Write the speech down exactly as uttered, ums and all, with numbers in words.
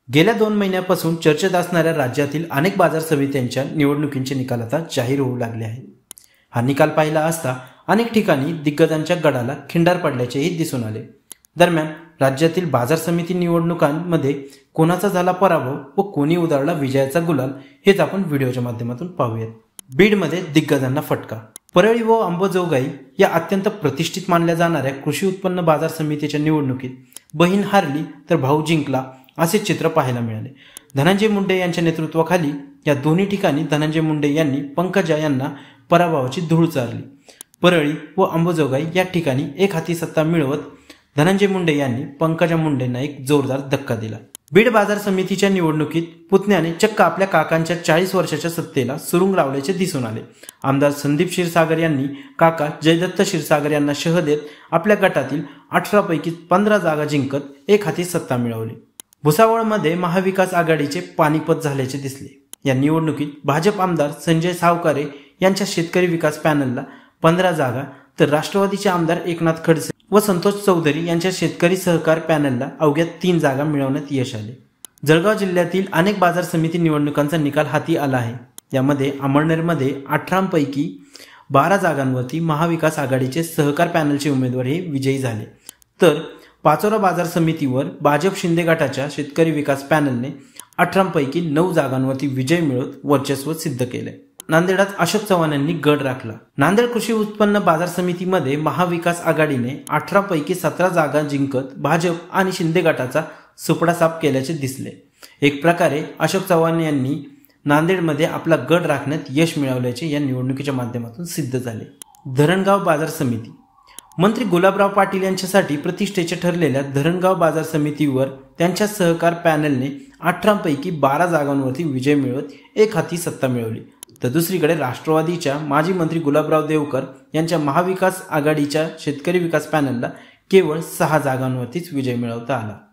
गेल्या दोन महिन्यापासून चर्चेत असणाऱ्या राज्यातील अनेक बाजार समित्यांच्या निवडणुकींचे निकाल आता जाहीर होऊ लागले आहेत. हा निकाल पाहिला असता अनेक ठिकाणी दिग्गजांच्या गडाला खिंडार पडल्याचेही दिसून आले. दरम्यान राज्यातील बाजार समिती निवडणुकांमध्ये कोणाचा झाला पराभव व कोणी उधळला विजयाचा गुलाल हेच आपण व्हिडिओच्या माध्यमातून पाहूयात. बीडमध्ये दिग्गजांना फटका. परळी व अंबाजोगाई या अत्यंत प्रतिष्ठित मानल्या जाणाऱ्या कृषी उत्पन्न बाजार समितीच्या निवडणुकीत बहीण हारली तर भाऊ जिंकला असे चित्र पाहायला मिळाले. धनंजय मुंडे यांच्या नेतृत्वाखाली या दोन्ही ठिकाणी धनंजय मुंडे यांनी पंकजा यांना पराभवाची धूळ चारली. परळी व अंबाजोगाई या ठिकाणी एक हाती सत्ता मिळवत धनंजय मुंडे यांनी पंकजा मुंडेंना एक जोरदार धक्का दिला. बीड बाजार समितीच्या निवडणुकीत पुतण्याने चक्क आपल्या काकांच्या चाळीस वर्षाच्या सत्तेला सुरुंग लावल्याचे दिसून आले. आमदार संदीप क्षीरसागर यांनी काका जयदत्त क्षीरसागर यांना शह देत आपल्या गटातील अठरा पैकी पंधरा जागा जिंकत एक हाती सत्ता मिळवली. भुसावळमध्ये महाविकास आघाडीचे पानिपत झाल्याचे दिसले. या निवडणुकीत भाजप आमदार संजय सावकारे यांच्या शेतकरी विकास पॅनलला पंधरा जागा तर राष्ट्रवादीचे आमदार एकनाथ खडसे व संतोष चौधरी यांच्या शेतकरी सहकार पॅनलला अवघ्या तीन जागा मिळवण्यात यश आले. जळगाव जिल्ह्यातील अनेक बाजार समिती निवडणुकांचा निकाल हाती आला आहे. यामध्ये अमळनेरमध्ये अठरा पैकी बारा जागांवरती महाविकास आघाडीचे सहकार पॅनलचे उमेदवार हे विजयी झाले. तर पाचोरा बाजार समितीवर भाजप शिंदे गटाच्या शेतकरी विकास पॅनलने अठरा पैकी नऊ जागांवरती विजय मिळवत वर्चस्व सिद्ध केले. नांदेडात अशोक चव्हाण यांनी गड राखला. नांदेड कृषी उत्पन्न बाजार समितीमध्ये महाविकास आघाडीने अठरा पैकी सतरा जागा जिंकत भाजप आणि शिंदे गटाचा सुपडा साफ केल्याचे दिसले. एक प्रकारे अशोक चव्हाण यांनी नांदेडमध्ये आपला गड राखण्यात यश मिळवल्याचे या निवडणुकीच्या माध्यमातून सिद्ध झाले. धरणगाव बाजार समिती. मंत्री गुलाबराव पाटील यांच्यासाठी प्रतिष्ठेचे ठरलेल्या धरणगाव बाजार समितीवर त्यांच्या सहकार पॅनलने अठरा पैकी बारा जागांवरती विजय मिळवत एक हाती सत्ता मिळवली. तर दुसरीकडे राष्ट्रवादीच्या माजी मंत्री गुलाबराव देवकर यांच्या महाविकास आघाडीच्या शेतकरी विकास पॅनलला केवळ सहा जागांवरतीच विजय मिळवता आला.